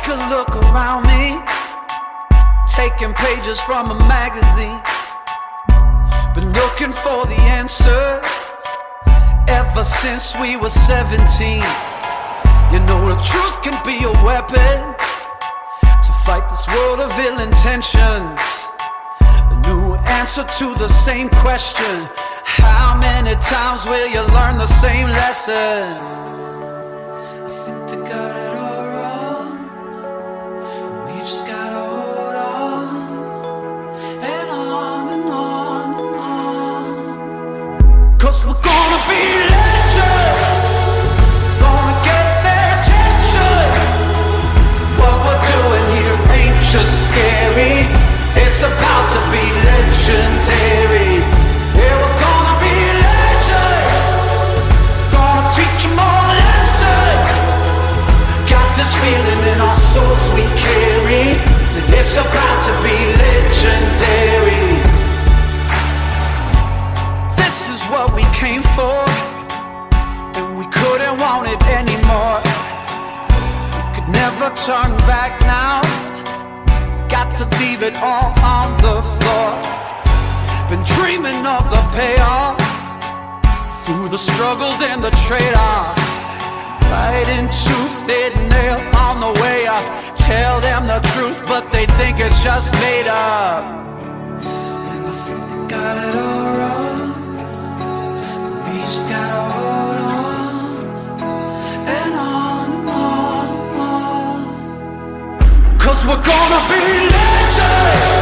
take a look around me, taking pages from a magazine. Been looking for the answers ever since we were 17. You know the truth can be a weapon to fight this world of ill intentions. A new answer to the same question: how many times will you learn the same lesson? I think they got it all wrong. We just gotta hold on and on and on and on. 'Cause we're gonna be legends, gonna get their attention. What we're doing here ain't just scary, it's about to be legendary. Yeah, we're gonna be legends, gonna teach them all a lesson. Got this feeling in our souls we carry, that it's about to be legendary. This is what we came for, and we couldn't want it anymore. We could never turn back now, got to leave it all on the floor. Been dreaming of the payoff, through the struggles and the trade-offs. Fighting tooth and nail on the way up. Tell them the truth, but they think it's just made up. And I think they got it all wrong, but we just gotta hold on and on and on and on. 'Cause we're gonna be legends,